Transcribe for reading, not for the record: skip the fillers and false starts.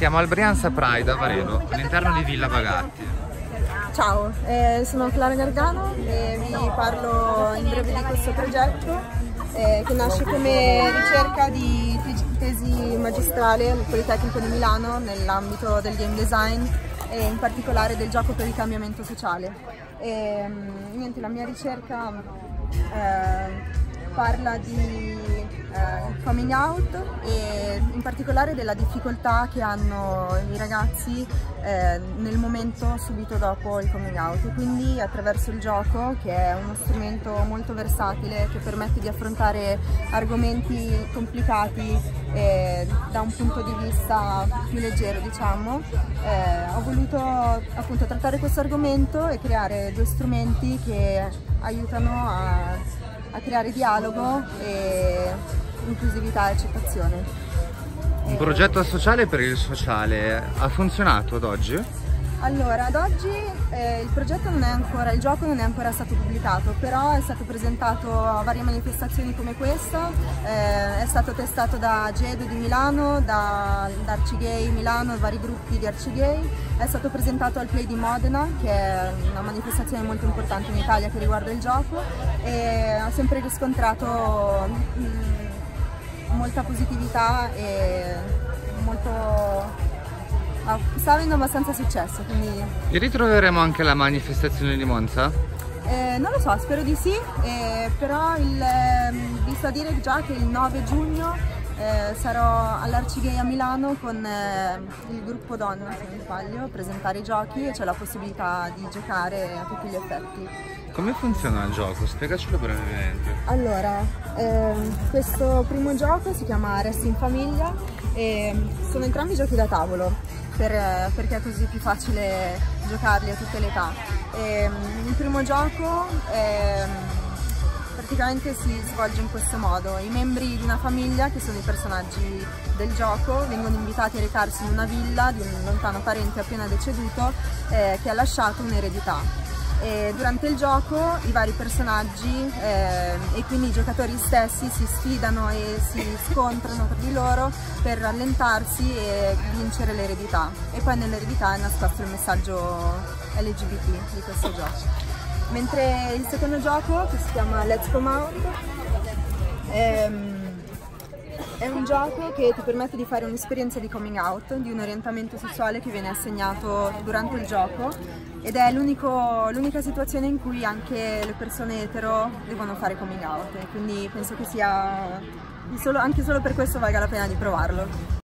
Siamo al Brianza Pride a Vareno, all'interno di Villa Bagatti. Ciao, sono Clara Gargano e vi parlo in breve di questo progetto che nasce come ricerca di tesi magistrale al Politecnico di Milano nell'ambito del game design e in particolare del gioco per il cambiamento sociale. Niente, la mia ricerca parla di coming out e in particolare della difficoltà che hanno i ragazzi nel momento subito dopo il coming out, e quindi attraverso il gioco, che è uno strumento molto versatile che permette di affrontare argomenti complicati da un punto di vista più leggero, diciamo. Ho voluto appunto trattare questo argomento e creare due strumenti che aiutano a creare dialogo e inclusività e accettazione. Un progetto sociale per il sociale, ha funzionato ad oggi? Allora, ad oggi il gioco non è ancora stato pubblicato, però è stato presentato a varie manifestazioni come questa, è stato testato da Gedo di Milano, da Arcigay Milano e vari gruppi di Arcigay, è stato presentato al Play di Modena, che è una manifestazione molto importante in Italia che riguarda il gioco, e ha sempre riscontrato molta positività e sta avendo abbastanza successo, quindi... Li ritroveremo anche alla manifestazione di Monza? Non lo so, spero di sì, però vi sto a dire già che il 9 giugno sarò all'Arcigay a Milano con il gruppo Donna, se non sbaglio, a presentare i giochi, e c'è la possibilità di giocare a tutti gli effetti. Come funziona il gioco? Spiegacelo brevemente. Allora, questo primo gioco si chiama Resti in Famiglia e sono entrambi giochi da tavolo perché è così più facile giocarli a tutte le età. Il primo gioco praticamente si svolge in questo modo: i membri di una famiglia, che sono i personaggi del gioco, vengono invitati a recarsi in una villa di un lontano parente appena deceduto che ha lasciato un'eredità. Durante il gioco i vari personaggi e quindi i giocatori stessi si sfidano e si scontrano tra di loro per rallentarsi e vincere l'eredità, e poi nell'eredità è nascosto il messaggio LGBT di questo gioco. Mentre il secondo gioco, che si chiama Let's Come Out, è un gioco che ti permette di fare un'esperienza di coming out, di un orientamento sessuale che viene assegnato durante il gioco, ed è l'unica situazione in cui anche le persone etero devono fare coming out, e quindi penso che sia anche solo per questo valga la pena di provarlo.